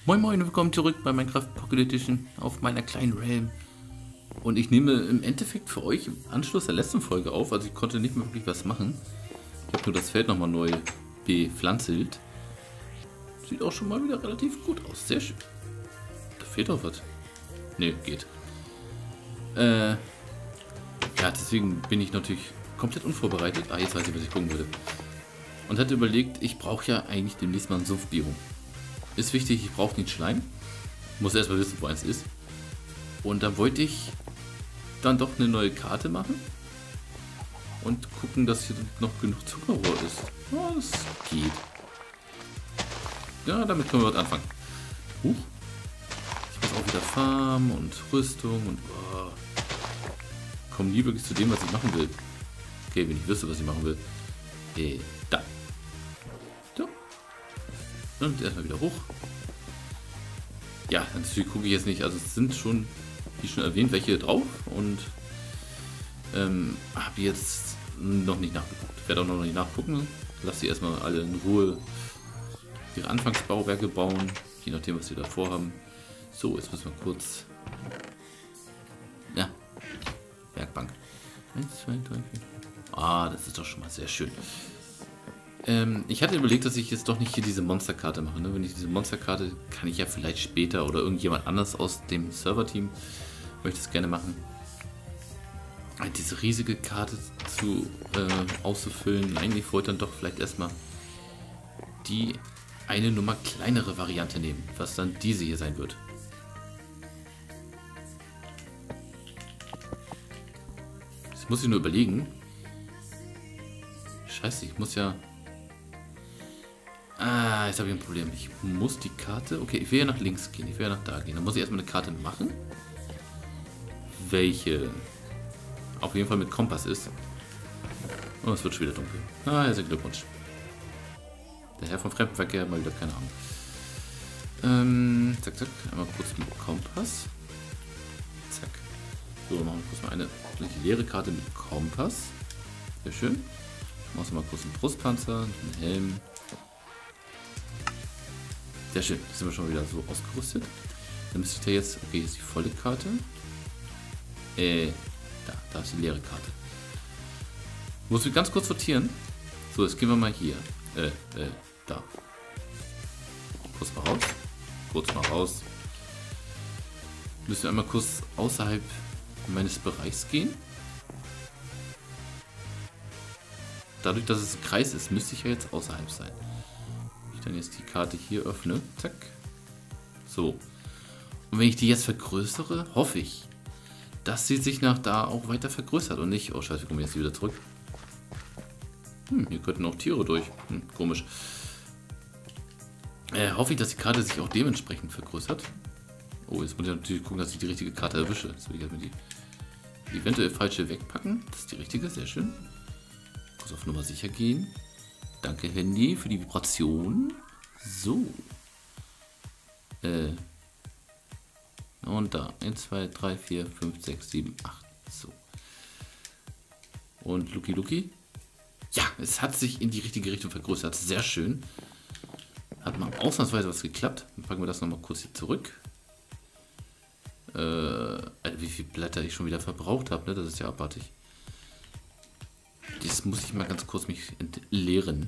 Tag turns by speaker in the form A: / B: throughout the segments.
A: Moin Moin und willkommen zurück bei Minecraft Pocket Edition auf meiner kleinen Realm. Und ich nehme im Endeffekt für euch im Anschluss der letzten Folge auf, also ich konnte nicht mehr wirklich was machen. Ich habe nur das Feld nochmal neu bepflanzelt. Sieht auch schon mal wieder relativ gut aus, sehr schön. Da fehlt doch was. Ne, geht. Ja, deswegen bin ich natürlich komplett unvorbereitet. Ah, jetzt weiß ich, was ich gucken würde. Und hatte überlegt, ich brauche ja eigentlich demnächst mal ein Sumpfbiom. Ist wichtig, ich brauche den Schleim. Muss erstmal wissen, wo eins ist. Und dann wollte ich dann doch eine neue Karte machen. Und gucken, dass hier noch genug Zuckerrohr ist. Ja, das geht. Ja, damit können wir was anfangen. Huch. Ich muss auch wieder Farm und Rüstung und... Oh. Komm nie wirklich zu dem, was ich machen will. Okay, wenn ich wüsste, was ich machen will. Da. So. Und erstmal wieder hoch. Ja, natürlich gucke ich jetzt nicht. Also es sind schon, wie schon erwähnt, welche drauf. Und habe jetzt noch nicht nachgeguckt. Werde auch noch nicht nachgucken. Lass sie erstmal alle in Ruhe ihre Anfangsbauwerke bauen. Je nachdem, was sie da vorhaben. So, jetzt müssen wir kurz... Ja. Werkbank. 1, 2, 3, 4. Ah, das ist doch schon mal sehr schön. Ich hatte überlegt, dass ich jetzt doch nicht hier diese Monsterkarte mache. Ne? Wenn ich diese Monsterkarte, kann ich ja vielleicht später oder irgendjemand anders aus dem Serverteam möchte es gerne machen. Diese riesige Karte auszufüllen. Nein, ich wollte dann doch vielleicht erstmal die eine Nummer kleinere Variante nehmen, was dann diese hier sein wird. Das muss ich nur überlegen. Scheiße, ich muss ja... Ah, jetzt habe ich ein Problem. Ich muss die Karte... Okay, ich will ja nach links gehen. Ich will ja nach da gehen. Dann muss ich erstmal eine Karte machen. Welche auf jeden Fall mit Kompass ist. Oh, es wird schon wieder dunkel. Ah, herzlichen Glückwunsch. Der Herr vom Fremdenverkehr, mal wieder keine Ahnung. Zack, zack. Einmal kurz mit Kompass. Zack. So, machen wir kurz mal eine leere Karte mit Kompass. Sehr schön. Machen wir mal kurz einen Brustpanzer, einen Helm. Sehr schön, jetzt sind wir schon wieder so ausgerüstet. Dann müsste ich da jetzt, okay, hier ist die volle Karte. Da ist die leere Karte. Muss ich ganz kurz sortieren. So, jetzt gehen wir mal hier. Da. Kurz mal raus. Kurz mal raus. Müssen wir einmal kurz außerhalb meines Bereichs gehen. Dadurch, dass es ein Kreis ist, müsste ich ja jetzt außerhalb sein. Dann jetzt die Karte hier öffne. Zack. So. Und wenn ich die jetzt vergrößere, hoffe ich, dass sie sich nach da auch weiter vergrößert und nicht... Oh scheiße, wir kommen jetzt wieder zurück. Hier könnten auch Tiere durch. Komisch. Hoffe ich, dass die Karte sich auch dementsprechend vergrößert. Oh, jetzt muss ich natürlich gucken, dass ich die richtige Karte erwische. Jetzt will ich erstmal die eventuell falsche wegpacken. Das ist die richtige, sehr schön. Muss auf Nummer sicher gehen. Danke, Handy, für die Vibration. So. Und da. 1, 2, 3, 4, 5, 6, 7, 8. So. Und Lucky. Ja, es hat sich in die richtige Richtung vergrößert. Sehr schön. Hat mal ausnahmsweise was geklappt. Dann packen wir das nochmal kurz hier zurück. Wie viele Blätter ich schon wieder verbraucht habe, ne? Das ist ja abartig. Das muss ich mal ganz kurz mich entleeren.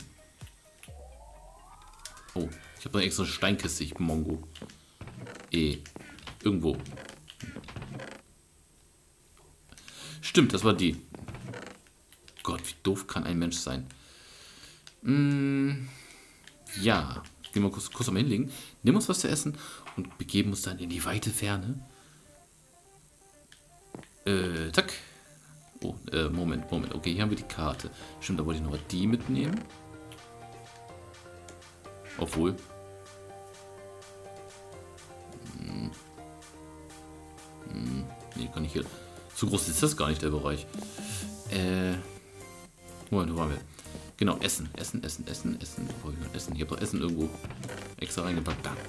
A: Oh, ich habe noch extra eine Steinkiste, ich Mongo. Irgendwo. Stimmt, das war die. Gott, wie doof kann ein Mensch sein? Ja, gehen wir kurz am hinlegen. Nehmen uns was zu essen und begeben uns dann in die weite Ferne. Zack. Oh, Moment. Okay, hier haben wir die Karte. Stimmt, da wollte ich noch die mitnehmen. Obwohl. Nee, kann ich hier. So groß ist das gar nicht, der Bereich. Moment, wo waren wir? Genau, Essen. Wo habe ich mein Essen? Ich habe doch Essen irgendwo extra reingepackt. Da.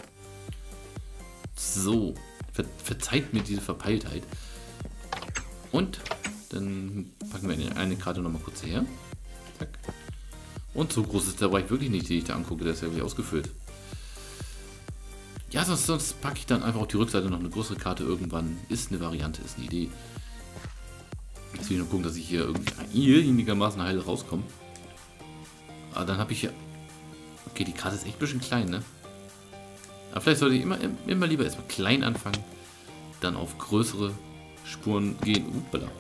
A: So. Verzeiht mir diese Verpeiltheit. Und dann packen wir eine Karte nochmal kurz her. Zack. Und so groß ist der Bereich wirklich nicht, den ich da angucke. Der ist ja wirklich ausgefüllt. Ja, sonst packe ich dann einfach auf die Rückseite noch eine größere Karte irgendwann. Ist eine Variante, ist eine Idee. Jetzt will ich nur gucken, dass ich hier irgendwie einigermaßen heil rauskomme. Aber dann habe ich ja... Okay, die Karte ist echt ein bisschen klein, ne? Aber vielleicht sollte ich immer lieber erstmal klein anfangen, dann auf größere Spuren gehen. Uppala.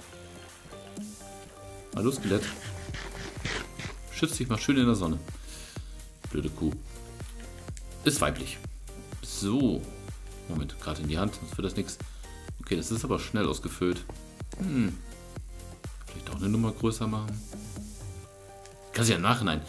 A: Hallo Skelett. Schützt dich mal schön in der Sonne. Blöde Kuh. Ist weiblich. So. Moment, gerade in die Hand, sonst wird das nichts. Okay, das ist aber schnell ausgefüllt. Vielleicht auch eine Nummer größer machen. Kannst ja im Nachhinein.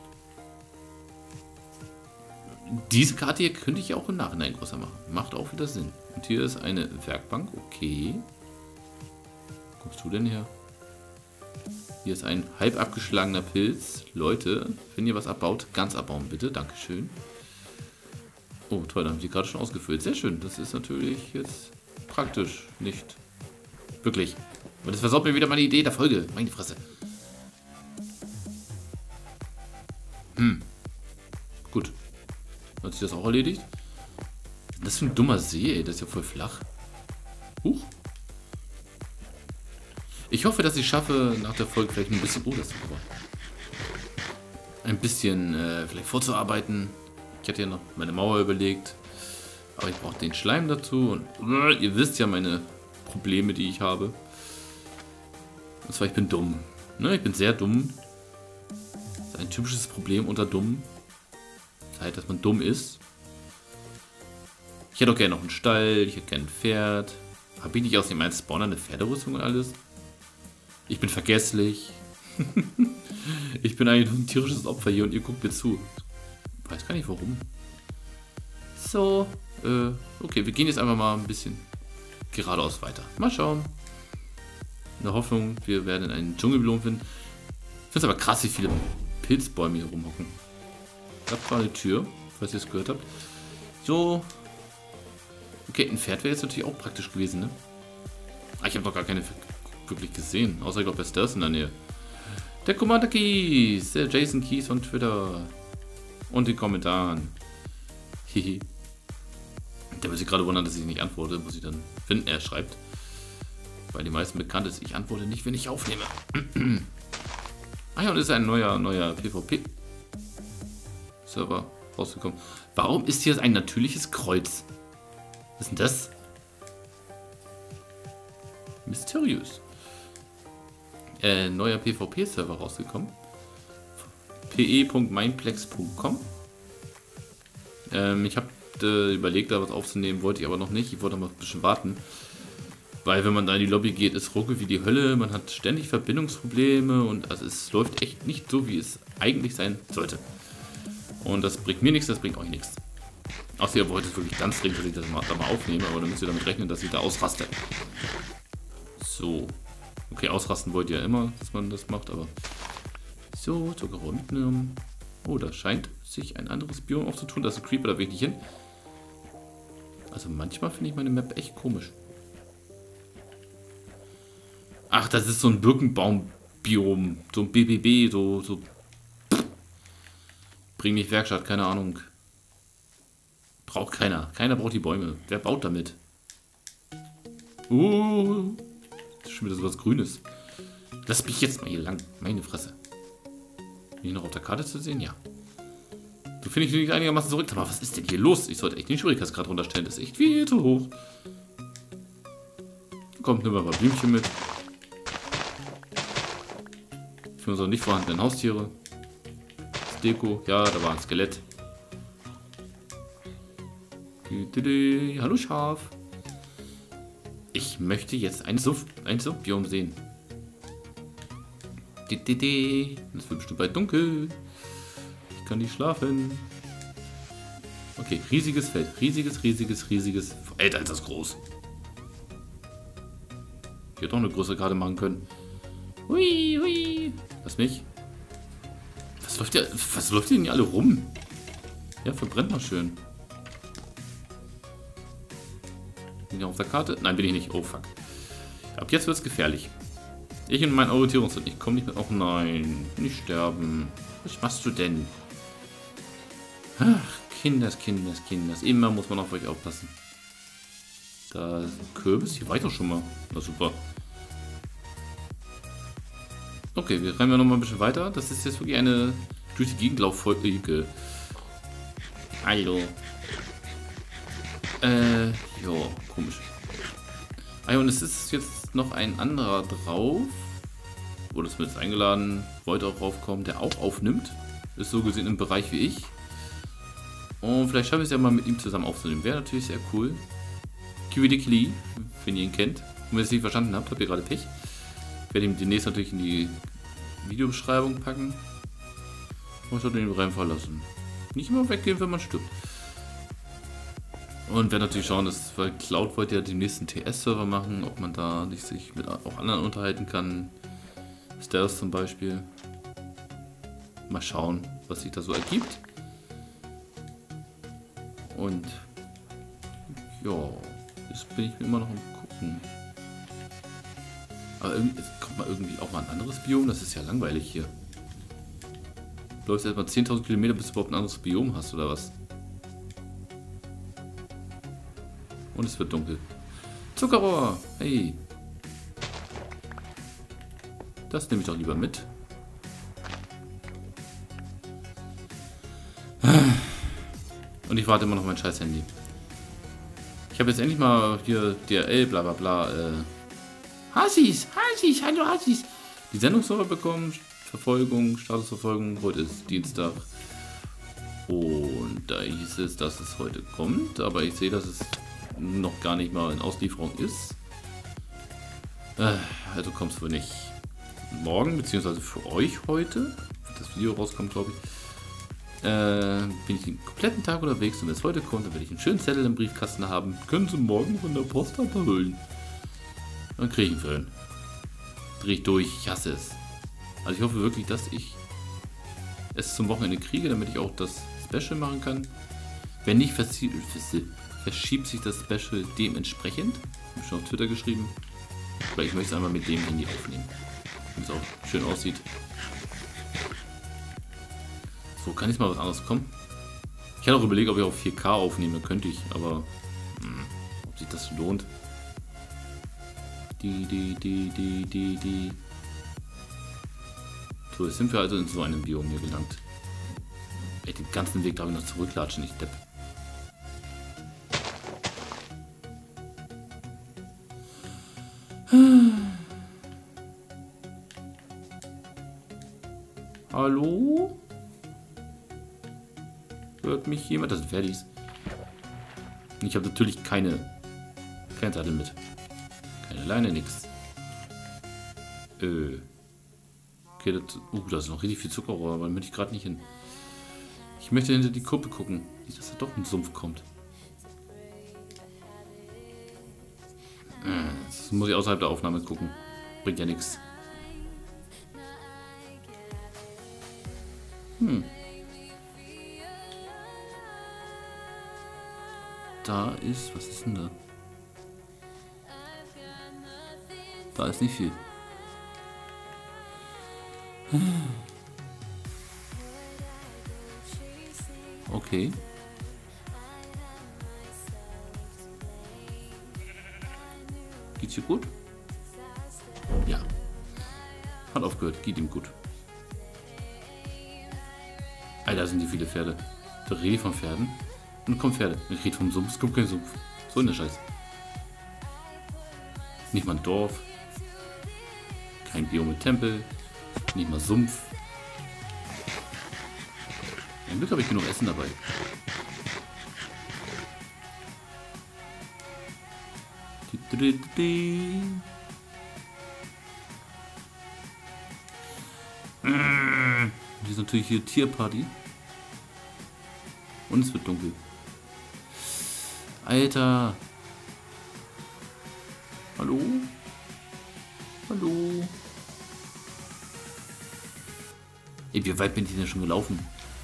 A: Diese Karte hier könnte ich auch im Nachhinein größer machen. Macht auch wieder Sinn. Und hier ist eine Werkbank. Okay. Wo kommst du denn her? Hier ist ein halb abgeschlagener Pilz. Leute, wenn ihr was abbaut, ganz abbauen bitte. Dankeschön. Oh, toll, dann haben sie gerade schon ausgefüllt. Sehr schön. Das ist natürlich jetzt praktisch. Nicht wirklich. Und das versaut mir wieder meine Idee der Folge. Meine Fresse. Gut. Hat sich das auch erledigt? Das ist ein dummer See, ey. Das ist ja voll flach. Huch. Ich hoffe, dass ich schaffe, nach der Folge vielleicht ein bisschen... Oh, das ist super. Ein bisschen vielleicht vorzuarbeiten. Ich hatte ja noch meine Mauer überlegt. Aber ich brauche den Schleim dazu. Und ihr wisst ja meine Probleme, die ich habe. Und zwar, ich bin dumm. Ne, ich bin sehr dumm. Das ist ein typisches Problem unter Dummen. Das heißt, dass man dumm ist. Ich hätte auch gerne noch einen Stall. Ich hätte gerne ein Pferd. Habe ich nicht aus dem einen Spawner eine Pferderüstung und alles? Ich bin vergesslich. Ich bin eigentlich ein tierisches Opfer hier und ihr guckt mir zu. Ich weiß gar nicht warum. So, okay, wir gehen jetzt einfach mal ein bisschen geradeaus weiter. Mal schauen. In der Hoffnung, wir werden einen Dschungelbiom finden. Ich finde es aber krass, wie viele Pilzbäume hier rumhocken. Ich habe zwar eine Tür, falls ihr es gehört habt. So. Okay, ein Pferd wäre jetzt natürlich auch praktisch gewesen, ne? Ah, ich habe doch gar keine wirklich gesehen. Außer ich glaube, der ist in der Nähe. Der Commander Keys, der Jason Keys von Twitter. Und den Kommentaren. Hihi. Der wird sich gerade wundern, dass ich nicht antworte, muss ich dann, wenn er schreibt. Weil die meisten bekannt ist, ich antworte nicht, wenn ich aufnehme. Ah ja, und es ist ein neuer PvP-Server rausgekommen. Warum ist hier ein natürliches Kreuz? Was ist denn das? Mysteriös. Neuer PvP-Server rausgekommen. pe.mindplex.com. Ich habe überlegt, da was aufzunehmen, wollte ich aber noch nicht. Ich wollte noch mal ein bisschen warten. Weil wenn man da in die Lobby geht, ist ruckelt wie die Hölle. Man hat ständig Verbindungsprobleme und also es läuft echt nicht so, wie es eigentlich sein sollte. Und das bringt mir nichts, das bringt euch nichts. Außer ihr wollt es wirklich ganz dringend, dass ich das da mal aufnehme, aber dann müsst ihr damit rechnen, dass ich da ausraste. So. Okay, ausrasten wollt ihr ja immer, dass man das macht, aber... So, sogar unten. Oh, da scheint sich ein anderes Biom aufzutun. Das ist ein Creeper, da will ich nicht hin. Also manchmal finde ich meine Map echt komisch. Ach, das ist so ein Birkenbaum-Biom. So ein BBB, so... Bring mich Werkstatt, keine Ahnung. Braucht keiner. Keiner braucht die Bäume. Wer baut damit? Das ist schon wieder so was Grünes. Lass mich jetzt mal hier lang. Meine Fresse. Bin ich noch auf der Karte zu sehen? Ja. So finde ich nicht einigermaßen zurück. Aber was ist denn hier los? Ich sollte echt den Schwierigkeitsgrad runterstellen. Das ist echt viel zu hoch. Kommt, nimm mal ein paar Blümchen mit. Für unsere nicht vorhandenen Haustiere. Das Deko. Ja, da war ein Skelett. Hallo Schaf. Ich möchte jetzt ein Sumpfbiom sehen. Es wird bestimmt bald dunkel. Ich kann nicht schlafen. Okay, riesiges Feld. Riesiges. Alter, ist das groß. Ich hätte auch eine größere Karte machen können. Hui. Lass mich. Was läuft denn hier alle rum? Ja, verbrennt mal schön. Bin ich auf der Karte? Nein, bin ich nicht. Oh, fuck. Ab jetzt wird es gefährlich. Ich und mein Orientierungssinn. Ich komme nicht mehr. Oh nein. Nicht sterben. Was machst du denn? Ach, Kinders. Immer muss man auf euch aufpassen. Da ist ein Kürbis. Hier war ich doch schon mal. Na super. Okay, wir rennen noch mal ein bisschen weiter. Das ist jetzt wirklich eine durch die Gegend lauffolge. Hallo. Jo, komisch. Ah ja, und es ist jetzt noch ein anderer drauf. Wurde es mir jetzt eingeladen, wollte auch raufkommen, der auch aufnimmt. Ist so gesehen im Bereich wie ich. Und vielleicht schaffe ich es ja mal mit ihm zusammen aufzunehmen. Wäre natürlich sehr cool. Kiwidikli, wenn ihr ihn kennt. Und wenn ihr es nicht verstanden habt, habt ihr gerade Pech. Ich werde ihn demnächst natürlich in die Videobeschreibung packen. Und sollte ihn reinfallen lassen. Nicht immer weggehen, wenn man stirbt. Und werde natürlich schauen, dass, weil Cloud wollte ja den nächsten TS-Server machen, ob man da nicht sich mit auch anderen unterhalten kann. Stealth zum Beispiel. Mal schauen, was sich da so ergibt. Und ja, jetzt bin ich mir immer noch am gucken. Aber es kommt mal irgendwie auch mal ein anderes Biom, das ist ja langweilig hier. Du läufst erstmal 10.000 Kilometer, bis du überhaupt ein anderes Biom hast, oder was? Und es wird dunkel. Zuckerrohr! Hey! Das nehme ich doch lieber mit. Und ich warte immer noch auf mein scheiß Handy. Ich habe jetzt endlich mal hier DRL, bla bla bla. Hassis, hallo Hassis. Die Sendungsserver bekommen, Verfolgung, Statusverfolgung. Heute ist Dienstag. Und da hieß es, dass es heute kommt. Aber ich sehe, dass es noch gar nicht mal in Auslieferung ist. Also kommt es wohl nicht morgen, beziehungsweise für euch heute. Das Video rauskommt, glaube ich. Bin ich den kompletten Tag unterwegs und wenn es heute kommt, dann werde ich einen schönen Zettel im Briefkasten haben. Können Sie morgen von der Post abholen. Dann kriege ich ihn für ihn. Dreh ich durch, ich hasse es. Also ich hoffe wirklich, dass ich es zum Wochenende kriege, damit ich auch das Special machen kann. Wenn nicht, verschiebt sich das Special dementsprechend. Habe ich schon auf Twitter geschrieben. Weil ich möchte es einmal mit dem Handy aufnehmen. Damit es auch schön aussieht. So, kann jetzt mal was anderes kommen? Ich hatte auch überlegt, ob ich auf 4K aufnehme, könnte ich, aber ob sich das lohnt. So, jetzt sind wir also in so einem Biom hier gelangt. Ey, den ganzen Weg darf ich noch zurücklatschen, ich Depp. Hallo? Hört mich jemand? Das sind Fertis. Ich habe natürlich kein Sattel mit. Keine Leine, nix. Okay, da ist noch richtig viel Zuckerrohr, aber da möchte ich gerade nicht hin. Ich möchte hinter die Kuppe gucken. Nicht, dass da doch ein Sumpf kommt. Das muss ich außerhalb der Aufnahme gucken. Bringt ja nichts. Da ist, was ist denn da? Da ist nicht viel. Okay. Geht's dir gut? Ja. Hat aufgehört, geht ihm gut. Alter, sind die viele Pferde. Da rede ich von Pferden. Und dann kommen Pferde. Ich rede vom Sumpf. Es kommt kein Sumpf. So in der Scheiß. Nicht mal ein Dorf. Kein Biom mit Tempel. Nicht mal Sumpf. Zum Glück habe ich genug Essen dabei. Hier ist natürlich hier Tierparty. Und es wird dunkel. Alter. Hallo? Hallo? Ey, wie weit bin ich denn schon gelaufen?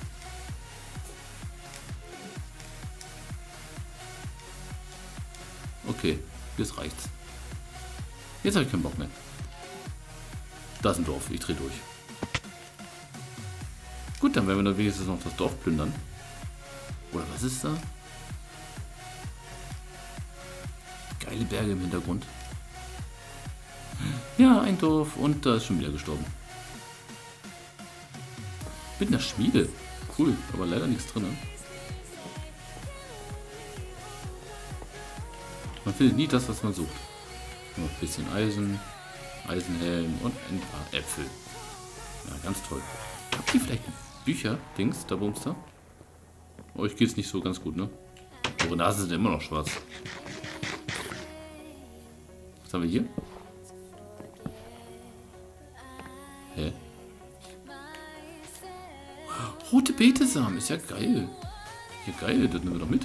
A: Okay, jetzt reicht's. Jetzt habe ich keinen Bock mehr. Da ist ein Dorf, ich drehe durch. Gut, dann werden wir dann wenigstens noch das Dorf plündern. Oder was ist da? Geile Berge im Hintergrund. Ja, ein Dorf und da ist schon wieder gestorben. Mit einer Schmiede. Cool, aber leider nichts drin. Ne? Man findet nie das, was man sucht. Nur ein bisschen Eisen, Eisenhelm und ein paar Äpfel. Ja, ganz toll. Habt ihr vielleicht Bücher, Dings, da Bums da? Euch geht's nicht so ganz gut, ne? Eure Nase sind immer noch schwarz. Was haben wir hier? Hä? Rote Betesamen, ist ja geil. Ja, geil, das nehmen wir doch mit.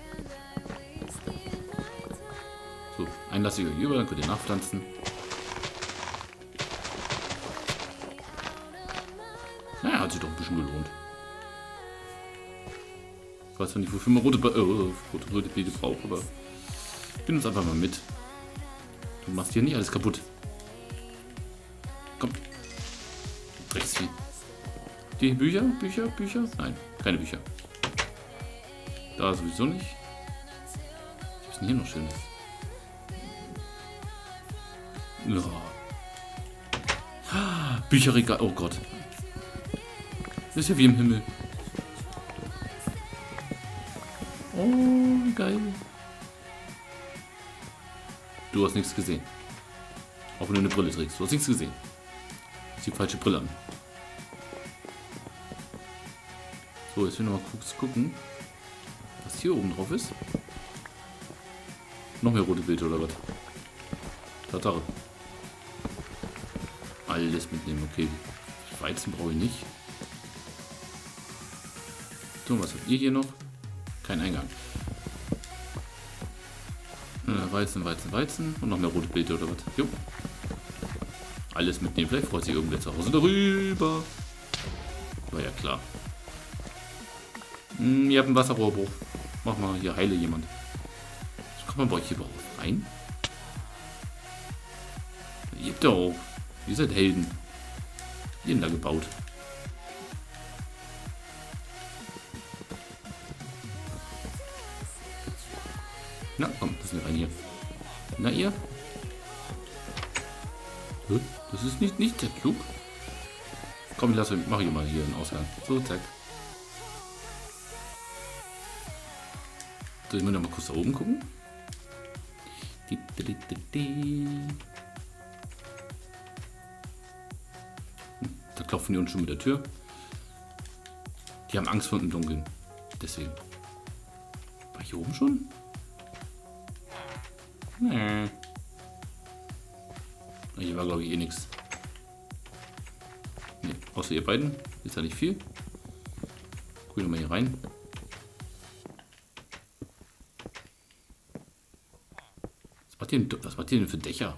A: So, einen lasse ich euch über, dann könnt ihr nachpflanzen. Naja, hat sich doch ein bisschen gelohnt. Ich weiß zwar nicht, wofür man rote Beete braucht, aber ich bin uns einfach mal mit. Du machst hier nicht alles kaputt. Komm. Drecksvieh. Die Bücher? Nein, keine Bücher. Da sowieso nicht. Was ist denn hier noch Schönes? Ja. Bücherregal, oh Gott. Das ist ja wie im Himmel. Oh, geil. Du hast nichts gesehen. Auch wenn du eine Brille trägst. Du hast nichts gesehen. Du hast die falsche Brille an. So, jetzt will ich noch mal kurz gucken, was hier oben drauf ist. Noch mehr rote Beete oder was? Tatsache. Alles mitnehmen, okay. Weizen brauche ich nicht. So, was habt ihr hier noch? Kein Eingang. Weizen. Und noch mehr rote Beete oder was? Jo. Alles mitnehmen. Vielleicht freut sich irgendwer zu Hause darüber. War ja klar. Ihr habt einen Wasserrohrbruch. Mach mal, hier heile jemand. Kommt man bei euch hier überhaupt rein? Ihr habt doch. Ihr seid Helden. Ihr habt da gebaut. Na, komm, das ist rein hier. Na, ihr? Das ist nicht der Flug. Komm, ich mache hier mal hier einen Ausgang. So, zack. So, ich muss noch mal kurz da oben gucken. Da klopfen die uns schon mit der Tür. Die haben Angst vor dem Dunkeln. Deswegen. War ich hier oben schon? Nee. Hier war, glaube ich, eh nichts. Nee, außer ihr beiden. Ist da nicht viel. Gucken wir mal hier rein. Was macht ihr denn für Dächer?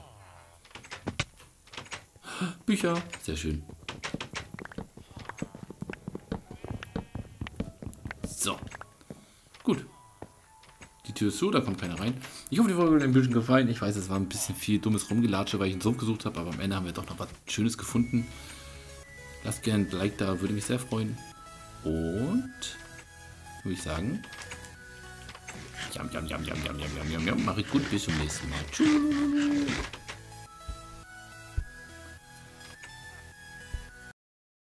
A: Bücher. Sehr schön. So. Gut. Die Tür ist zu, da kommt keiner rein. Ich hoffe, die Folge hat euch ein bisschen gefallen. Ich weiß, es war ein bisschen viel dummes Rumgelatsche, weil ich einen Sumpf gesucht habe, aber am Ende haben wir doch noch was Schönes gefunden. Lasst gerne ein Like da, würde mich sehr freuen. Und würde ich sagen, Jam, mache ich gut, bis zum nächsten Mal. Tschüss.